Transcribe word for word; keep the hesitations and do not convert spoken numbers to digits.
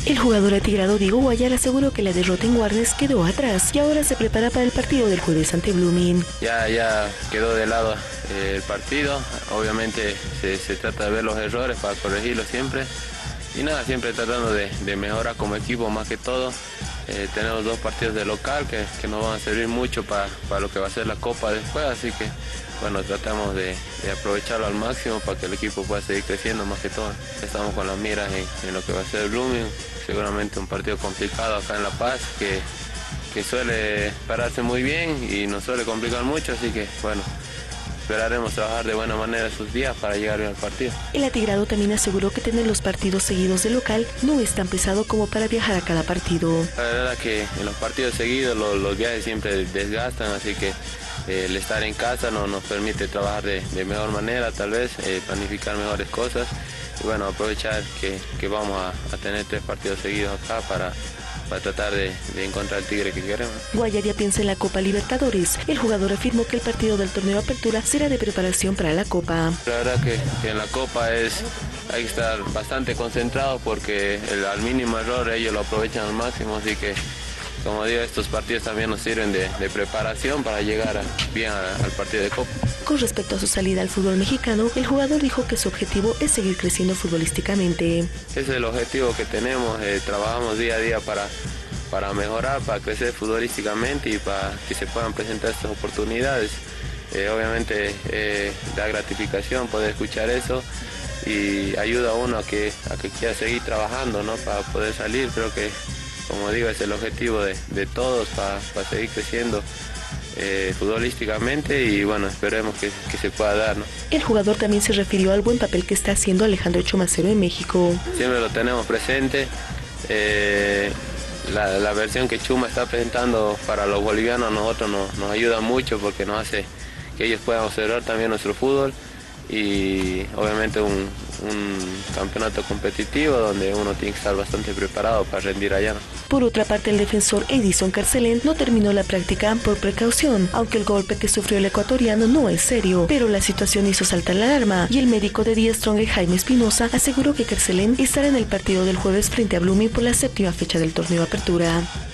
El jugador atigrado Diego Guayar aseguró que la derrota en Warnes quedó atrás y ahora se prepara para el partido del jueves ante Blooming. Ya, ya quedó de lado eh, el partido, obviamente se, se trata de ver los errores para corregirlos siempre y nada, siempre tratando de, de mejorar como equipo más que todo. Eh, tenemos dos partidos de local que, que nos van a servir mucho para, para lo que va a ser la Copa después, así que bueno, tratamos de, de aprovecharlo al máximo para que el equipo pueda seguir creciendo más que todo. Estamos con las miras en, en lo que va a ser Blooming, seguramente un partido complicado acá en La Paz, que, que suele pararse muy bien y nos suele complicar mucho, así que bueno, esperaremos trabajar de buena manera esos días para llegar bien al partido. El atigrado también aseguró que tener los partidos seguidos de local no es tan pesado como para viajar a cada partido. La verdad es que en los partidos seguidos los, los viajes siempre desgastan, así que eh, el estar en casa no, nos permite trabajar de, de mejor manera, tal vez, eh, planificar mejores cosas y bueno, aprovechar que, que vamos a, a tener tres partidos seguidos acá para... para tratar de, de encontrar el tigre que queremos. Guayar ya piensa en la Copa Libertadores. El jugador afirmó que el partido del torneo Apertura será de preparación para la Copa. La verdad que, que en la Copa es, hay que estar bastante concentrado porque el, al mínimo error ellos lo aprovechan al máximo, así que como digo, estos partidos también nos sirven de, de preparación para llegar a, bien a, al partido de Copa. Con respecto a su salida al fútbol mexicano, el jugador dijo que su objetivo es seguir creciendo futbolísticamente. Ese es el objetivo que tenemos, eh, trabajamos día a día para, para mejorar, para crecer futbolísticamente y para que se puedan presentar estas oportunidades. Eh, obviamente eh, da gratificación poder escuchar eso y ayuda a uno a que, a que quiera seguir trabajando, ¿no? Para poder salir. Creo que, como digo, es el objetivo de, de todos para, para seguir creciendo eh, futbolísticamente y bueno, esperemos que, que se pueda dar, ¿no? El jugador también se refirió al buen papel que está haciendo Alejandro Chumacero en México. Siempre lo tenemos presente. Eh, la, la versión que Chuma está presentando para los bolivianos a nosotros nos, nos ayuda mucho porque nos hace que ellos puedan observar también nuestro fútbol y obviamente un, un campeonato competitivo donde uno tiene que estar bastante preparado para rendir allá, ¿no? Por otra parte, el defensor Edison Carcelén no terminó la práctica por precaución, aunque el golpe que sufrió el ecuatoriano no es serio, pero la situación hizo saltar la alarma y el médico de Die Stronger, Jaime Espinosa, aseguró que Carcelén estará en el partido del jueves frente a Blooming por la séptima fecha del torneo Apertura.